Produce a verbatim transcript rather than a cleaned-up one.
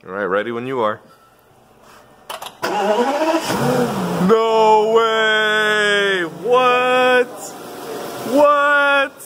Alright, ready when you are. No way! What? What?